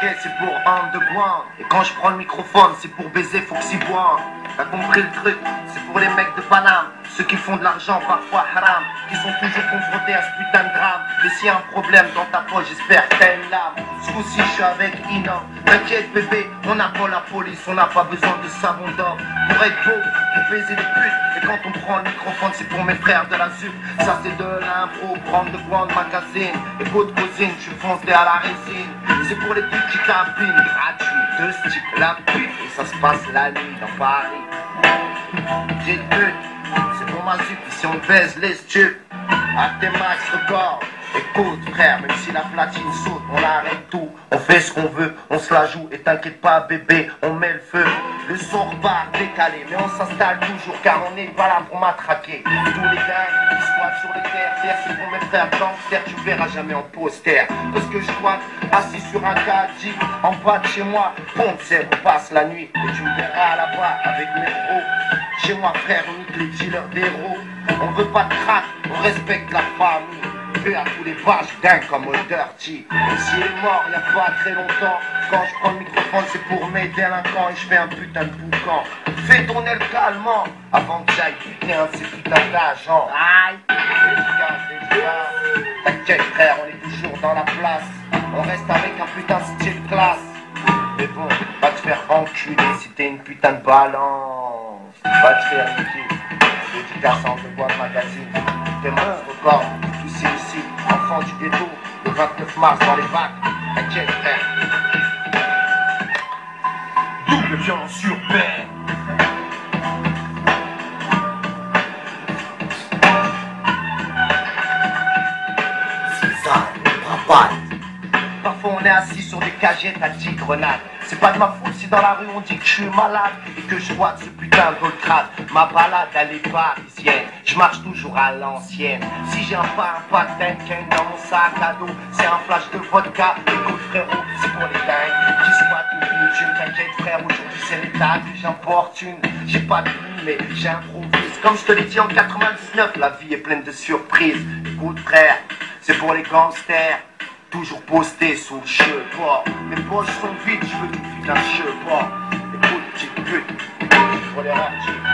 c'est pour underground. Et quand je prends le microphone, c'est pour baiser, faut que s'y boire. T'as compris le truc, c'est pour les mecs de Paname. Ceux qui font de l'argent parfois haram, qui sont toujours confrontés à ce putain de drame. Mais s'il y a un problème dans ta poche, j'espère que t'as une lame. Ce coup-ci je suis avec Inan. T'inquiète bébé, on n'a pas la police, on n'a pas besoin de savon d'or. Pour être beau, pour baiser les putes. Et quand on prend le microphone, c'est pour mes frères de la ZUP. Ça c'est de l'impro, prendre de grande magazine. Écoute cousine, je suis foncé à la résine. C'est pour les putes qui tapinent, gratuit, deux sticks, la pute. Et ça se passe la nuit dans Paris. J'ai le but, c'est pour ma ZUP, ici on baise les stupes. À tes max records. Écoute frère, même si la platine saute, on arrête tout. On fait ce qu'on veut, on se la joue. Et t'inquiète pas bébé, on met le feu. Le son repart décalé, mais on s'installe toujours car on n'est pas là pour matraquer. Tous les gars qui squattent sur les terres, c'est pour mes frères gangsters, tu verras jamais en poster. Parce que je squatte assis sur un caddie en bas de chez moi, pompe c'est, on passe la nuit. Et tu me verras là-bas avec mes pros. Chez moi frère, on nique les dealers d'héros. On veut pas de crack, on respecte la famille. À tous les vaches dingues comme un dirty. Même s'il est mort il y a pas très longtemps, quand je prends le microphone c'est pour mes délinquants. Et je fais un putain de boucan. Fais tourner le calmant avant que j'aille buter un de ces putains d'agents. Aïe, t'inquiète frère, on est toujours dans la place. On reste avec un putain de style classe. Mais bon, va te faire enculer si t'es une putain de balance. Va te faire niquer. Dédicace en de boîte magazine. T'es mon record. Ici, enfant du ghetto, le 29 mars dans les bacs, t'inquiète frère. Double violence sur paix. C'est ça, le travail. Parfois on est assis sur des cagettes à 10 grenades. C'est pas de ma faute si dans la rue on dit que je suis malade et que je vois de ce putain de crade. Ma balade elle est parisienne, je marche toujours à l'ancienne. Si j'ai un patin dans mon sac à dos, c'est un flash de vodka. Écoute frérot, c'est pour les dingues qui squattent le but. Je ne t'inquiète frère, aujourd'hui c'est l'état que j'importune. J'ai pas de plume mais j'improvise. Comme je te l'ai dit en 99, la vie est pleine de surprises. Écoute frère, c'est pour les gangsters. Toujours posté sous le cheveux. Mes poches sont vides, je veux tout vite un cheveux. Écoute, petite pute, pour les rats,